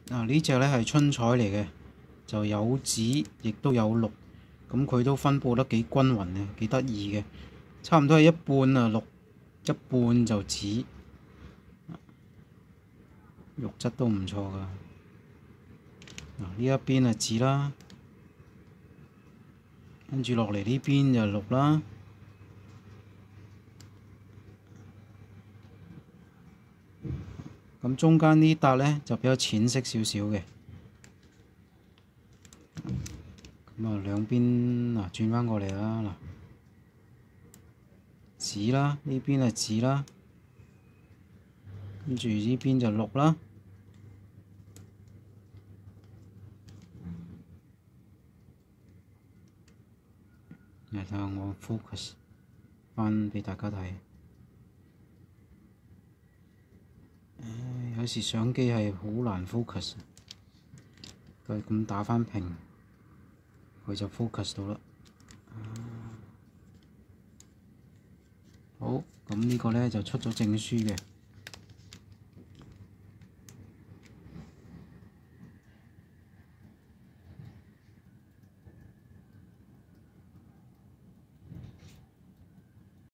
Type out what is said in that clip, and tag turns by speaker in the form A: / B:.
A: 嗱，呢隻咧係春彩嚟嘅，就有紫亦都有綠，咁佢都分佈得幾均勻嘅，幾得意嘅。差唔多係一半啊綠，一半就紫，肉質都唔錯㗎。嗱，呢一邊係紫啦，跟住落嚟呢邊就綠啦。咁中間呢笪咧就比較淺色少少嘅。咁啊兩邊嗱轉翻過嚟啦，嗱紫啦，呢邊係紫啦，跟住呢邊就綠啦。嚟睇下我 focus 翻俾大家睇。有時相機係好難 focus， 佢咁打翻平，佢就 focus 到啦。好，咁呢個咧就出咗證書嘅。